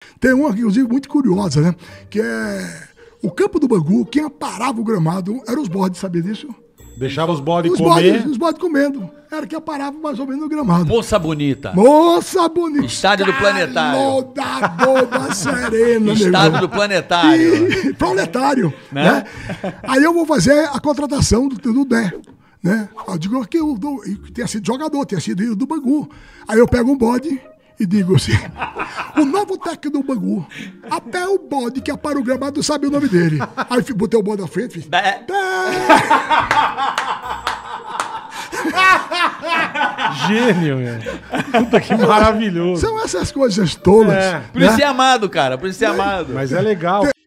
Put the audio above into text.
Tem uma, inclusive, muito curiosa, né? Que é o campo do Bangu, quem aparava o gramado eram os bodes, sabia disso? Deixava os bodes comer. Os bodes comendo. Era quem aparava mais ou menos no gramado. Moça bonita. Moça bonita. Estádio do Planetário. Da boba serena, Estádio do Planetário. Proletário, né? Aí eu vou fazer a contratação do Dé, né? Eu digo que eu tinha sido jogador, tinha sido do Bangu. Aí eu pego um bode e digo assim, o novo técnico do Bangu, até o bode que apara o gramado sabe o nome dele. Aí botei o bode na frente, fiz... Dé. Gênio, meu. Puta que maravilhoso. São essas coisas tolas. Por isso é amado, cara. Por isso é amado. Mas é legal.